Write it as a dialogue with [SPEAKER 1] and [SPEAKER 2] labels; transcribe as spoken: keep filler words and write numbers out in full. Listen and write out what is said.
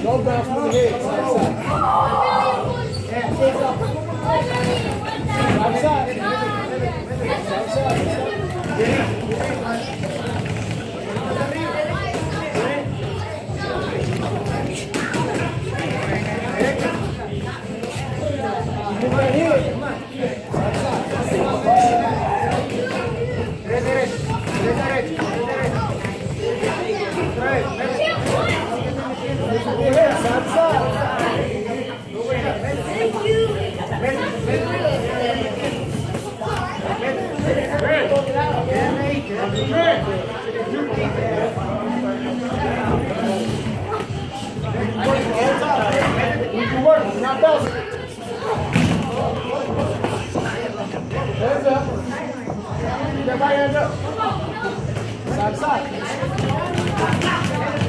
[SPEAKER 1] Slow down from the head. Side side. Side side. Move right here. Come on. Side side. Derecha, derecha. Derecha, derecha. Side side. Thank you. Not bouncing. Hands up. Keep that right hand up. Side to side.